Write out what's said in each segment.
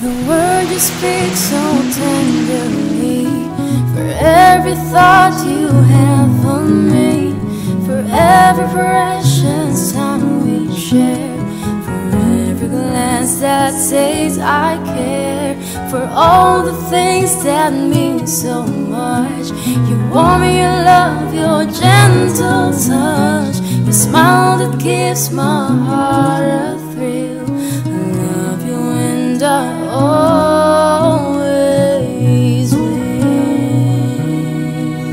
The word you speak so tenderly, for every thought you have of me, for every precious time we share, for every glance that says I care, for all the things that mean so much. You warm me, your love, your gentle touch, your smile that gives my heart a thrill. I love you and I always will.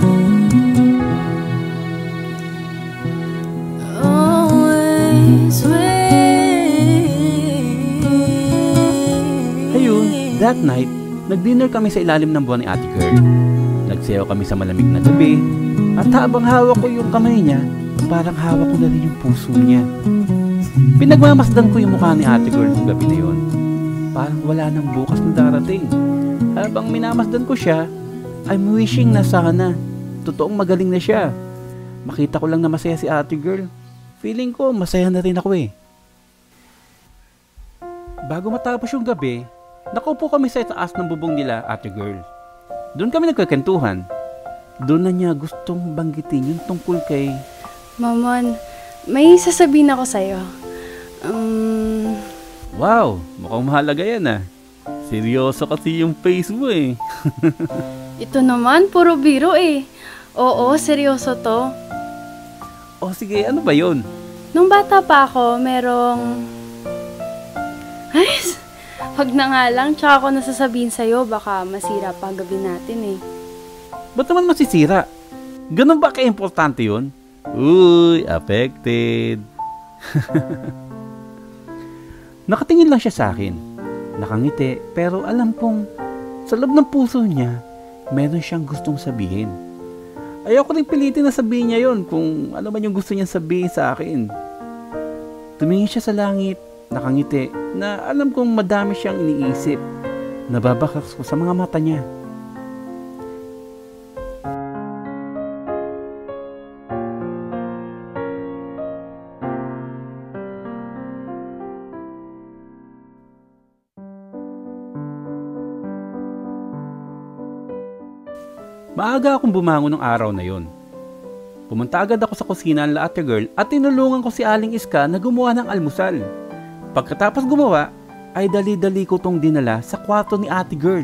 Always will. Ayun, that night, nag-dinner kami sa ilalim ng buwan ni Ate Girl. Nagsayaw kami sa malamig na gabi, at habang hawak ko yung kamay niya, parang hawak ko na rin yung puso niya. Pinagmamasdan ko yung mukha ni Ate Girl yung gabi na yun. Parang wala nang bukas na darating. Habang minamasdan ko siya, I'm wishing na sana totoong magaling na siya. Makita ko lang na masaya si Ate Girl. Feeling ko masaya na rin ako eh. Bago matapos yung gabi, nakaupo kami sa itaas ng bubong nila, Ate Girl. Doon kami nagkakentuhan. Doon na niya gustong banggitin yung tungkol kay... Mamon, may sasabihin ako sa'yo. Wow, mukhang mahalaga yan ah. Seryoso kasi yung face mo eh. Ito naman, puro biro eh. Oo, seryoso to. O sige, ano ba yun? Nung bata pa ako, merong... Ay, wag na nga lang, tsaka ako nasasabihin sa'yo, baka masira pa gabi natin eh. Ba't naman masisira? Ganun ba ka-importante yun? Uy, affected. Nakatingin lang siya sa akin. Nakangiti, pero alam kong sa loob ng puso niya, meron siyang gustong sabihin. Ayoko rin pilitin na sabihin niya yun kung ano man yung gusto niya sabihin sa akin. Tumingin siya sa langit, nakangiti, na alam kong madami siyang iniisip. Nababakas ko sa mga mata niya. Maaga akong bumangon ng araw na yon. Pumunta agad ako sa kusina ng Ate Girl at tinulungan ko si Aling Iska na gumawa ng almusal. Pagkatapos gumawa, ay dali-dali ko tong dinala sa kwarto ni Ate Girl.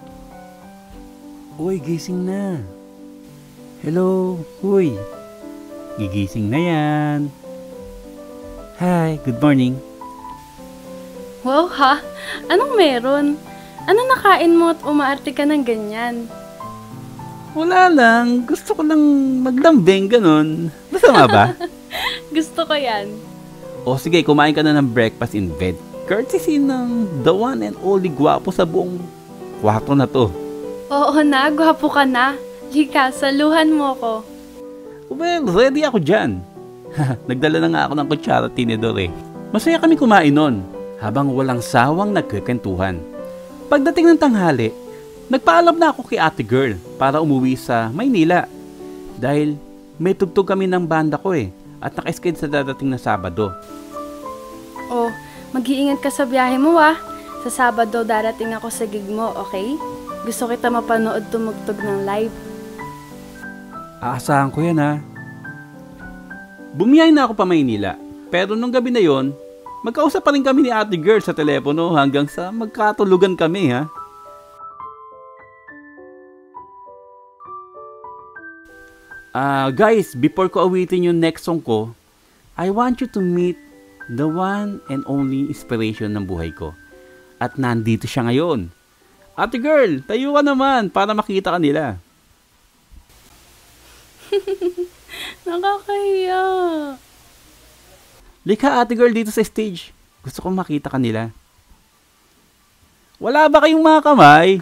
Uy, gising na. Hello, uy. Gigising na yan. Hi, good morning. Wow ha? Anong meron? Ano nakain mo at umaarte ka ng ganyan? Wala lang, gusto ko lang maglambing, ganun. Masama ba? Gusto ko yan. O sige, kumain ka na ng breakfast in bed. Courtesy ng the one and only gwapo sa buong kwarto na to. Oo na, gwapo ka na. Lika, saluhan mo ko. Well, ready ako dyan. Nagdala na nga ako ng kutsara at tinidor eh. Masaya kami kumain nun, habang walang sawang nagkakentuhan. Pagdating ng tanghali, nagpaalam na ako kay Ate Girl para umuwi sa Maynila. Dahil may tugtog kami ng banda ko eh, at naka-sked sa dadating na Sabado. Oh, mag-iingat ka sa biyahe mo ah. Sa Sabado darating ako sa gig mo, okay? Gusto kita mapanood tumugtog ng live. Aasahan ko yan ha. Bumiyay na ako pa Maynila, pero nung gabi na yon, magkausap pa rin kami ni Ate Girl sa telepono hanggang sa magkatulugan kami ha. Guys, before ko awitin yung next song ko, I want you to meet the one and only inspiration ng buhay ko. At nandito siya ngayon. Ate Girl, tayo ka naman para makita ka nila. Nakakahiya. Lika Ate Girl dito sa stage. Gusto kong makita ka nila. Wala ba kayong mga kamay?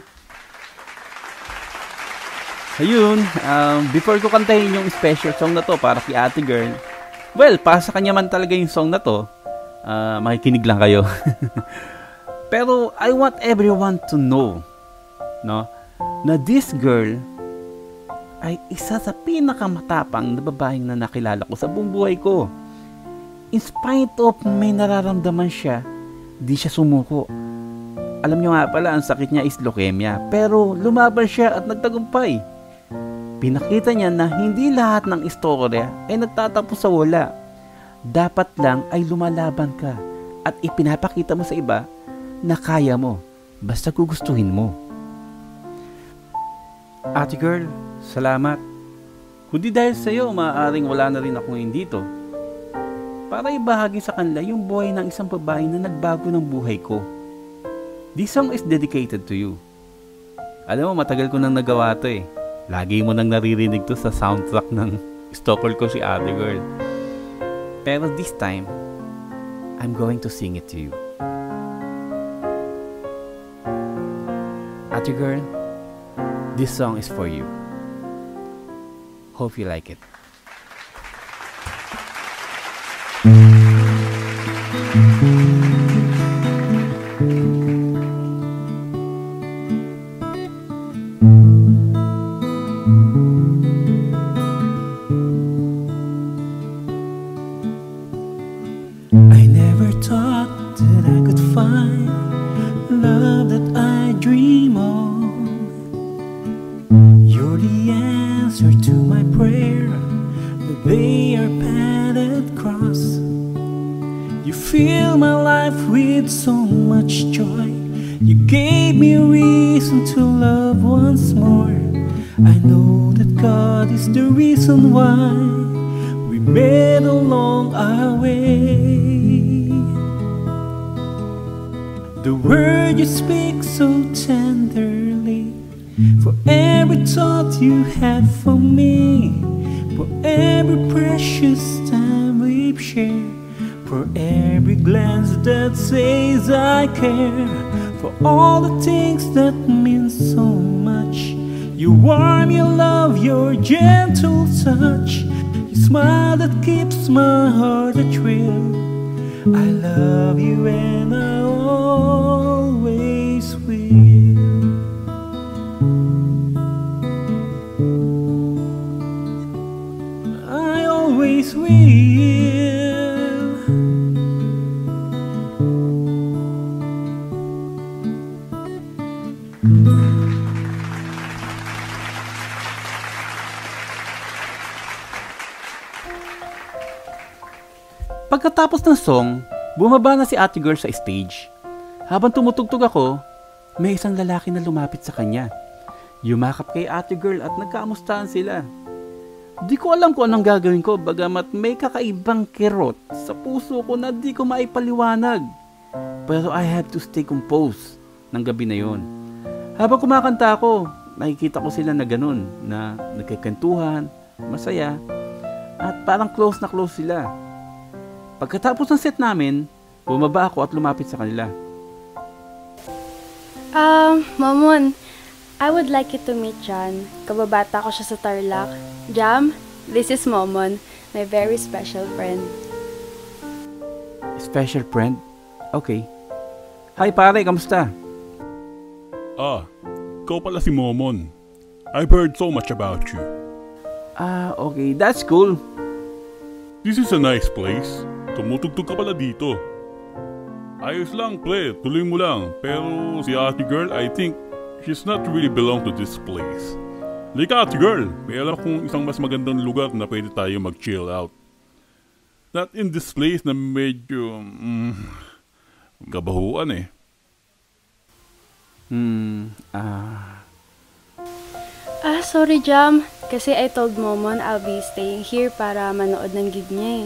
Ayun, before ko kantahin yung special song na to para kay Ate Girl, well, para sa kanya man talaga yung song na to, makikinig lang kayo. Pero I want everyone to know, no, na this girl ay isa sa pinakamatapang na babaeng na nakilala ko sa buong buhay ko. In spite of may nararamdaman siya, di siya sumuko. Alam nyo nga pala, ang sakit niya is leukemia. Pero lumaban siya at nagtagumpay. Pinakita niya na hindi lahat ng istorya ay nagtatapos sa wala. Dapat lang ay lumalaban ka at ipinapakita mo sa iba na kaya mo, basta gugustuhin mo. Ate girl, salamat. Kundi dahil sa iyo, maaaring wala na rin ako ngayon dito. Para ibahagi sa kanila yung buhay ng isang babae na nagbago ng buhay ko. This song is dedicated to you. Alam mo, matagal ko nang nagawa to eh. Lagi mo nang naririnig to sa soundtrack ng stalker ko si Ate Girl. Pero this time, I'm going to sing it to you. Ate Girl, this song is for you. Hope you like it. I never thought that I could find love that I dream of. You're the answer to my prayer, that they are padded cross. You fill my life with so much joy. You gave me a reason to love once more. I know that God is the reason why we met along our way. The word you speak so tenderly, for every thought you had for me, for every precious time we've shared, for every glance that says I care, for all the things that mean so much. You warm, your love, your gentle touch, your smile that keeps my heart a thrill. I love you and I always will. I always will. Pagkatapos ng song, bumaba na si Ate Girl sa stage. Habang tumutugtog ako, may isang lalaki na lumapit sa kanya. Yumakap kay Ate Girl at nagkaamustahan sila. Di ko alam kung anong gagawin ko, bagamat may kakaibang kirot sa puso ko na di ko maipaliwanag. Pero I had to stay composed ng gabi na yon. Habang kumakanta ako, nakikita ko sila na ganun, na nagkikentuhan, masaya, at parang close na close sila. Pagkatapos ng set namin, bumaba ako at lumapit sa kanila. Momon, I would like you to meet John. Kababata ko siya sa Tarlac. Jam, this is Momon, my very special friend. Special friend? Okay. Hi pare, kamusta? Ikaw pala si Momon. I've heard so much about you. Okay, that's cool. This is a nice place. Tumutugtog ka pala dito. Ayos lang, pre. Tuloy mo lang. Pero si Ate Girl, I think she's not really belong to this place. Like Ate Girl, may alam kong isang mas magandang lugar na pwede tayo mag-chill out. Not in this place na medyo... kabahuan eh. Sorry Jam. Kasi I told Momon I'll be staying here para manood ng gig niya eh.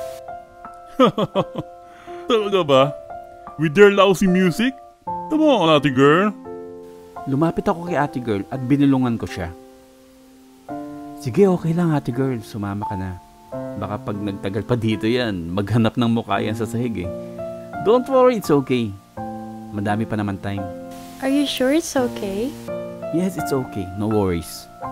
Talaga ba? With their lousy music? Come on, Ate Girl. Lumapit ako kay Ate Girl at binulungan ko siya. Sige, okay lang Ate Girl, sumama ka na. Baka pag nagtagal pa dito yan, maghanap ng mukha yan sa sahig eh. Don't worry, it's okay. Madami pa naman time. Are you sure it's okay? Yes, it's okay. No worries.